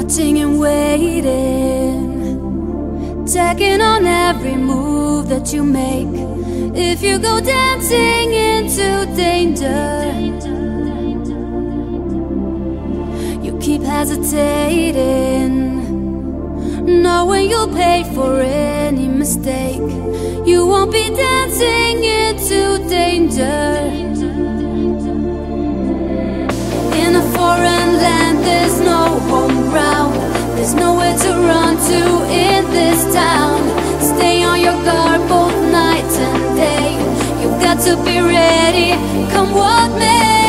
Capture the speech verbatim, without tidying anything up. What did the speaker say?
watching and waiting, checking on every move that you make. If you go dancing into danger, you keep hesitating, knowing you'll pay for any mistake. You won't be dancing into danger. In a foreign land, there's no home ground, there's nowhere to run to in this town. Stay on your guard both night and day. You've got to be ready, come what may.